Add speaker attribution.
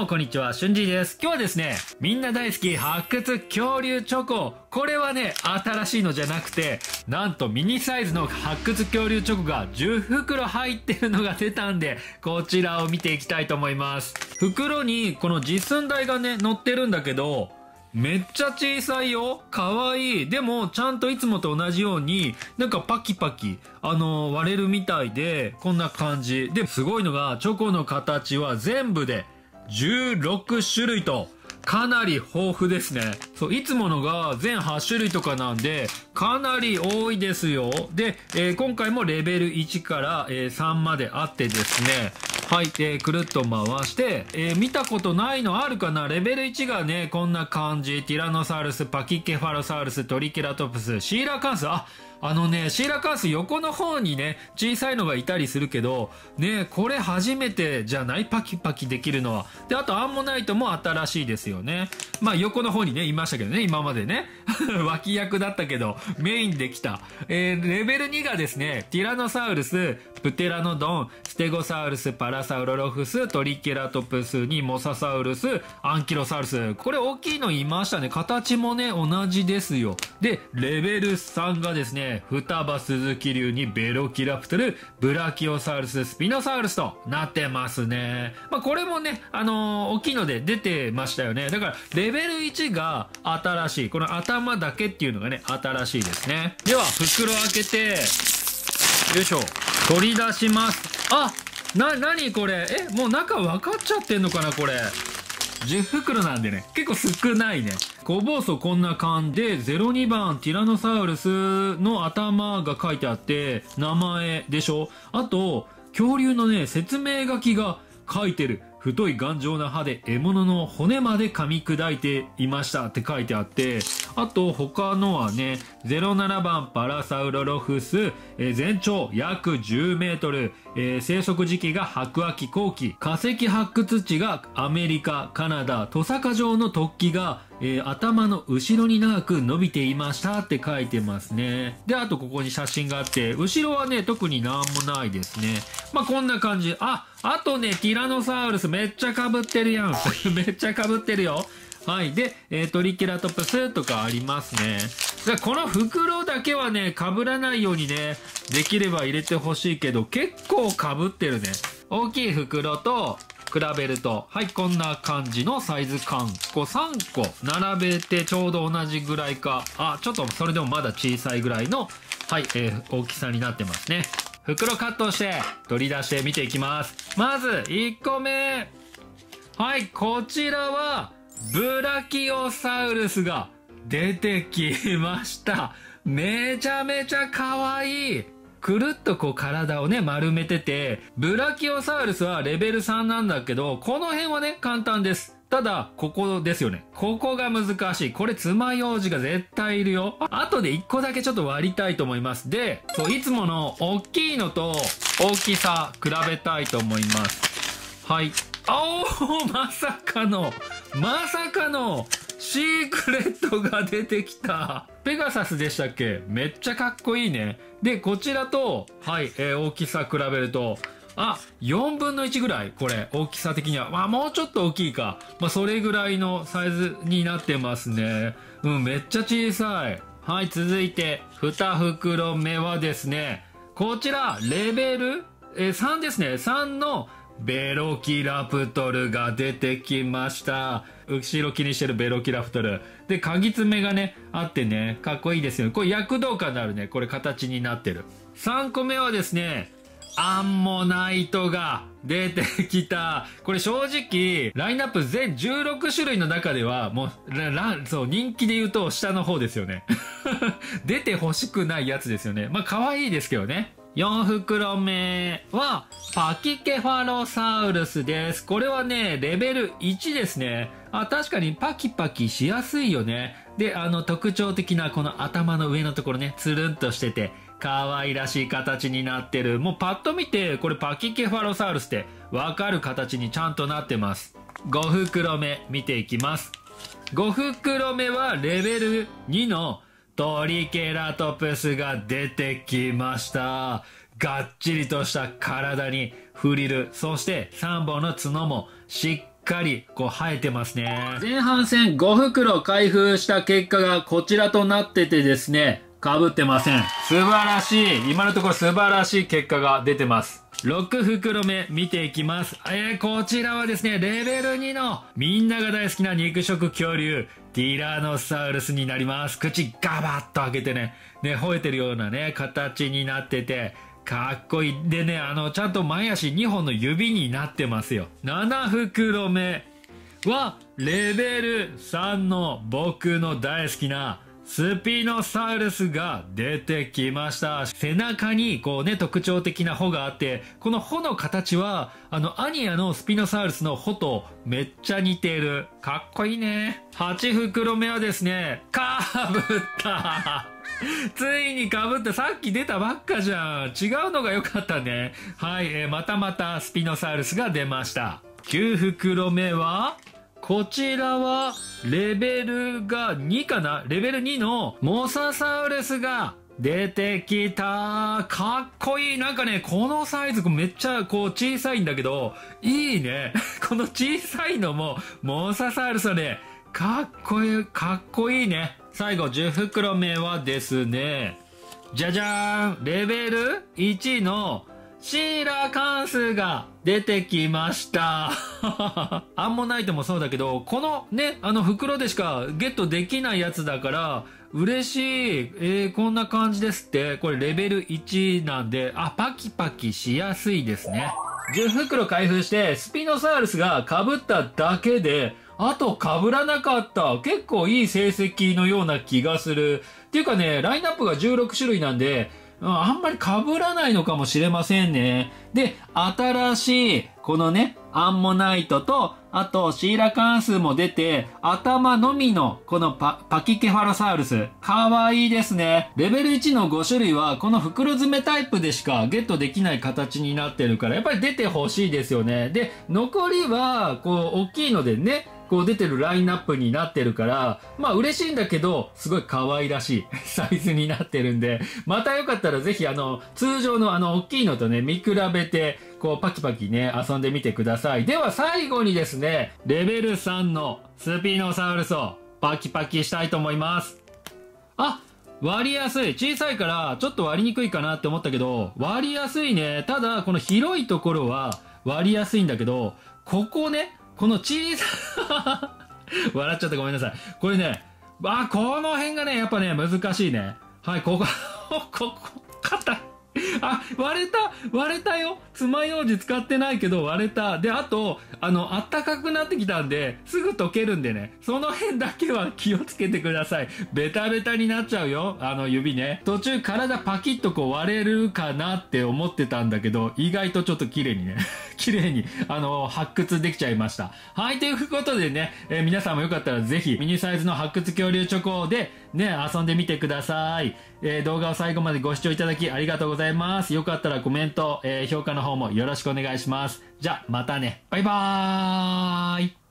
Speaker 1: もこんにちは、しゅんじいです。今日はですね、みんな大好き発掘恐竜チョコ。これはね、新しいのじゃなくて、なんとミニサイズの発掘恐竜チョコが10袋入ってるのが出たんで、こちらを見ていきたいと思います。袋にこの実寸大がね、載ってるんだけど、めっちゃ小さいよ。かわいい。でも、ちゃんといつもと同じように、なんかパキパキ、割れるみたいで、こんな感じ。で、すごいのが、チョコの形は全部で16種類と、かなり豊富ですね。そう、いつものが全8種類とかなんで、かなり多いですよ。で、今回もレベル1から、3まであってですね、はい、くるっと回して、見たことないのあるかな。レベル1がね、こんな感じ。ティラノサウルス、パキケファロサウルス、トリケラトプス、シーラカンス。シーラカンス横の方にね、小さいのがいたりするけど、ね、これ初めてじゃない？パキパキできるのは。で、あとアンモナイトも新しいですよね。まあ横の方にね、いましたけどね、今までね。脇役だったけど、メインできた。レベル2がですね、ティラノサウルス、プテラノドン、ステゴサウルス、パラサウロロフス、トリケラトプスにモササウルス、アンキロサウルス。これ大きいのいましたね。形もね、同じですよ。で、レベル3がですね、双葉スズキ竜にベロキラプトル、ブラキオサウルス、スピノサウルスとなってますね。まあこれもね、大きいので出てましたよね。だから、レベル1が新しい。この頭だけっていうのがね、新しいですね。では、袋開けて、よいしょ。取り出します。なにこれ？もう中分かっちゃってんのかなこれ。10袋なんでね、結構少ないね。小包装こんな感じで、02番ティラノサウルスの頭が書いてあって、名前でしょ。あと、恐竜のね、説明書きが書いてる。太い頑丈な歯で獲物の骨まで噛み砕いていましたって書いてあって、あと他のはね、07番パラサウロロフス、全長約10メートル、生息時期が白亜紀後期、化石発掘地がアメリカ、カナダ、トサカ状の突起が、頭の後ろに長く伸びていましたって書いてますね。で、あとここに写真があって、後ろはね、特になんもないですね。まあ、こんな感じ。あとね、ティラノサウルスめっちゃ被ってるやん。めっちゃ被ってるよ。はい。で、トリケラトプスとかありますね。だからこの袋だけはね、被らないようにね、できれば入れてほしいけど、結構被ってるね。大きい袋と、比べると、はい、こんな感じのサイズ感。こう3個並べてちょうど同じぐらいか。ちょっとそれでもまだ小さいぐらいの、はい、大きさになってますね。袋カットして取り出して見ていきます。まず1個目。はい、こちらはブラキオサウルスが出てきました。めちゃめちゃ可愛い。くるっとこう体をね丸めてて、ブラキオサウルスはレベル3なんだけど、この辺はね簡単です。ただ、ここですよね。ここが難しい。これ、爪楊枝が絶対いるよ。後で1個だけちょっと割りたいと思います。で、そう、いつもの大きいのと大きさ比べたいと思います。はい。まさかのシークレットが出てきた。ペガサスでしたっけ？めっちゃかっこいいね。で、こちらと、はい、大きさ比べると、4分の1ぐらいこれ、大きさ的には。もうちょっと大きいか。それぐらいのサイズになってますね。めっちゃ小さい。はい、続いて、2袋目はですね、こちら、レベル、3ですね。3のベロキラプトルが出てきました。後ろ気にしてるベロキラプトル。で、鍵爪がね、あってね、かっこいいですよね。これ躍動感のあるね、これ形になってる。3個目はですね、アンモナイトが出てきた。これ正直、ラインナップ全16種類の中では、もう、そう、人気で言うと下の方ですよね。出て欲しくないやつですよね。可愛いですけどね。4袋目は、パキケファロサウルスです。これはね、レベル1ですね。確かにパキパキしやすいよね。で、特徴的なこの頭の上のところね、つるんとしてて、可愛らしい形になってる。もうパッと見て、これパキケファロサウルスってわかる形にちゃんとなってます。5袋目見ていきます。5袋目はレベル2のトリケラトプスが出てきました。がっちりとした体にフリル、そして3本の角もしっかりこう生えてますね。前半戦5袋開封した結果がこちらとなっててですね、被ってません。素晴らしい。今のところ素晴らしい結果が出てます。6袋目見ていきます。こちらはですね、レベル2のみんなが大好きな肉食恐竜、ティラノサウルスになります。口ガバッと開けてね、吠えてるようなね、形になってて、かっこいい。でね、ちゃんと前足2本の指になってますよ。7袋目は、レベル3の僕の大好きなスピノサウルスが出てきました。背中にこうね、特徴的な穂があって、この穂の形は、アニヤのスピノサウルスの穂とめっちゃ似てる。かっこいいね。8袋目はですね、かぶったついに被ってさっき出たばっかじゃん。違うのが良かったね。はい、またまたスピノサウルスが出ました。9袋目は、こちらは、レベルが2かな？レベル2のモササウルスが出てきた。かっこいい。なんかね、このサイズめっちゃこう小さいんだけど、いいね。この小さいのも、モササウルスはね、かっこいいね。最後10袋目はですね、じゃじゃーん、レベル1のシーラカンスーが出てきました。アンモナイトもそうだけど、このね、袋でしかゲットできないやつだから、嬉しい。こんな感じですって。これレベル1なんで、パキパキしやすいですね。10袋開封して、スピノサウルスが被っただけで、あと被らなかった。結構いい成績のような気がする。っていうかね、ラインナップが16種類なんで、あんまり被らないのかもしれませんね。で、新しい、このね、アンモナイトと、あと、シーラカンスーも出て、頭のみの、このパキケファロサウルス。かわいいですね。レベル1の5種類は、この袋詰めタイプでしかゲットできない形になってるから、やっぱり出てほしいですよね。で、残りは、こう、大きいのでね、こう出てるラインナップになってるから、まあ嬉しいんだけど、すごい可愛らしいサイズになってるんで、またよかったらぜひ通常の大きいのとね、見比べて、こうパキパキね、遊んでみてください。では最後にですね、レベル3のスピノサウルスをパキパキしたいと思います。割りやすい。小さいからちょっと割りにくいかなって思ったけど、割りやすいね。ただ、この広いところは割りやすいんだけど、ここね、この小さ笑っちゃってごめんなさい。これね、この辺がね、やっぱね、難しいね。はい、ここ、肩。割れたよ。爪楊枝使ってないけど割れた。で、あと、あったかくなってきたんで、すぐ溶けるんでね、その辺だけは気をつけてください。ベタベタになっちゃうよ。指ね。途中体パキッとこう割れるかなって思ってたんだけど、意外とちょっと綺麗にね、綺麗に、発掘できちゃいました。はい、ということでね、皆さんもよかったらぜひ、ミニサイズの発掘恐竜チョコでね、遊んでみてください。動画を最後までご視聴いただきありがとうございます。よかったらコメント、評価の方もよろしくお願いします。じゃあ、またね。バイバーイ。